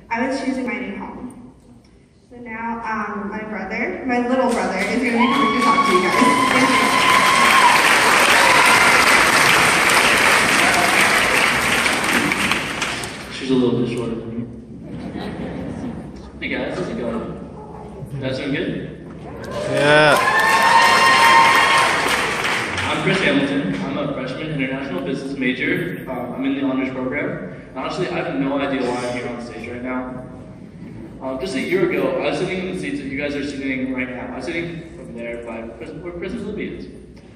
I was choosing my new home. So now my little brother, is going to be coming to talk to you guys. Thank you. She's a little bit shorter than me. Hey guys, how's it going? You guys doing good? Yeah. I'm Chris Hamilton. I'm a freshman international business major. I'm in the honors program. And honestly, I have no idea why I'm here on stage right now. Just a year ago, I was sitting in the seats that you guys are sitting right now. I was sitting from there by where President Libby is.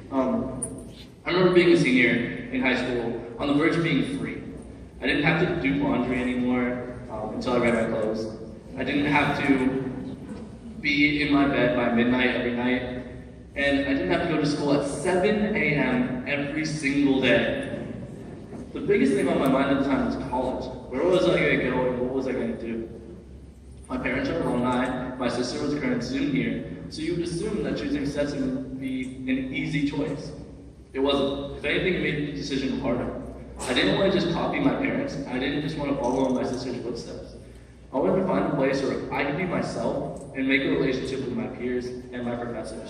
I remember being a senior in high school on the verge of being free. I didn't have to do laundry anymore until I ran my clothes. I didn't have to be in my bed by midnight every night. And I didn't have to go to school at 7 a.m. every single day. The biggest thing on my mind at the time was college. Where was I going to go and what was I going to do? My parents are alumni. My sister was a current student here. So you would assume that choosing Stetson would be an easy choice. It wasn't. If anything, it made the decision harder. I didn't want to just copy my parents. I didn't just want to follow in my sister's footsteps. I wanted to find a place where I could be myself and make a relationship with my peers and my professors.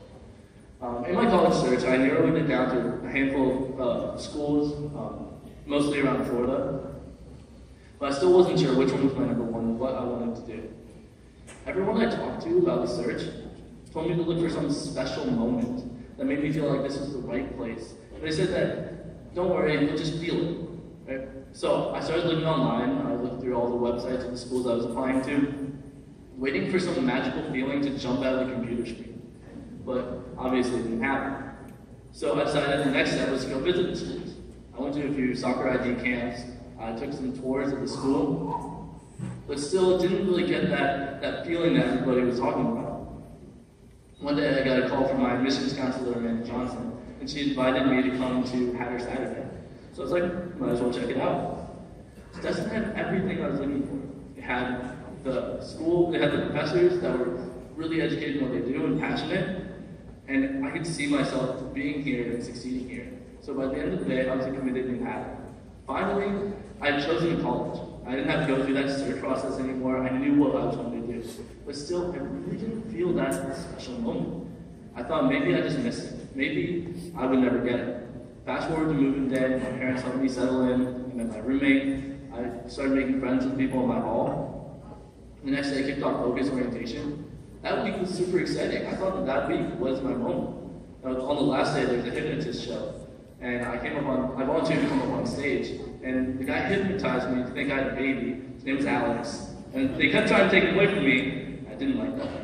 In my college search, I narrowed it down to a handful of schools, mostly around Florida. But I still wasn't sure which one was my number one, what I wanted to do. Everyone I talked to about the search told me to look for some special moment that made me feel like this was the right place. They said that, don't worry, you'll just feel it. Right? So I started looking online. I looked through all the websites of the schools I was applying to, waiting for some magical feeling to jump out of the computer screen. But obviously it didn't happen. So I decided the next step was to go visit the schools. I went to a few soccer ID camps. I took some tours of the school, but still didn't really get that feeling that everybody was talking about. One day I got a call from my admissions counselor, Amanda Johnson, and she invited me to come to Hatter Saturday. So I was like, might as well check it out. Stetson had everything I was looking for. It had the school, it had the professors that were really educated in what they do and passionate, and I could see myself being here and succeeding here. So by the end of the day, I was a committed new Hatter. Finally, I had chosen college. I didn't have to go through that search process anymore. I knew what I was going to do. But still, I really didn't feel that special moment. I thought maybe I just missed it. Maybe I would never get it. Fast forward to moving day, my parents helped me settle in. I met my roommate. I started making friends with people in my hall. The next day, I kicked off focus orientation. That week was super exciting. I thought that week was my moment. On the last day, there was a hypnotist show. And I volunteered to come up on stage, and the guy hypnotized me to think I had a baby. His name was Alex. And they kept trying to take it away from me. I didn't like that.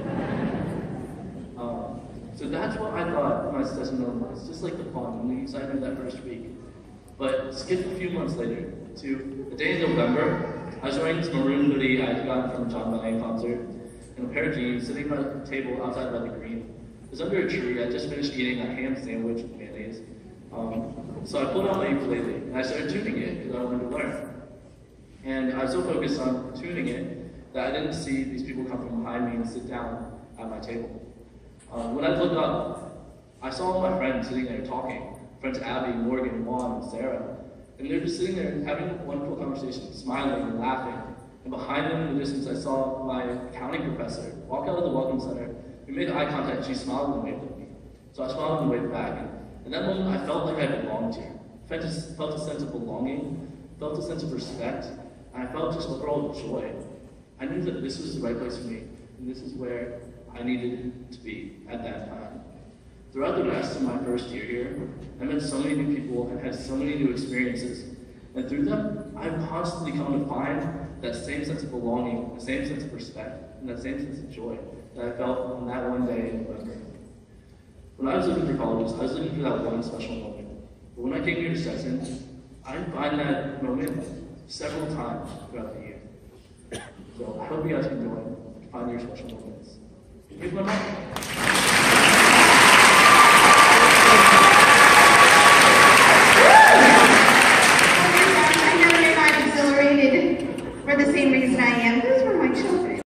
So that's what I thought my Stetson moment was, just like the fun and the excitement that first week. But skip a few months later to a day in November. I was wearing this maroon hoodie I had gotten from a John Mayer concert, and a pair of jeans sitting at a table outside by the green. It was under a tree. I just finished eating a ham sandwich with mayonnaise. So I pulled out my ukulele and I started tuning it because I wanted to learn. And I was so focused on tuning it that I didn't see these people come from behind me and sit down at my table. When I looked up, I saw all my friends sitting there talking. Friends Abby, Morgan, Juan, and Sarah. And they're just sitting there having a wonderful conversation, smiling and laughing. And behind them in the distance, I saw my accounting professor walk out of the welcome center. We made eye contact, she smiled and waved at me. So I smiled and waved back. In that moment, I felt like I belonged here. I felt a sense of belonging, felt a sense of respect, and I felt just overall joy. I knew that this was the right place for me, and this is where I needed to be at that time. Throughout the rest of my first year here, I met so many new people and had so many new experiences. And through them, I've constantly come to find that same sense of belonging, the same sense of respect, and that same sense of joy that I felt on that one day in November. When I was looking for colleges, I was looking for that one special moment. But when I came here to Stetson, I find that moment several times throughout the year. So I hope you guys can join to find your special moments. Here's my mom.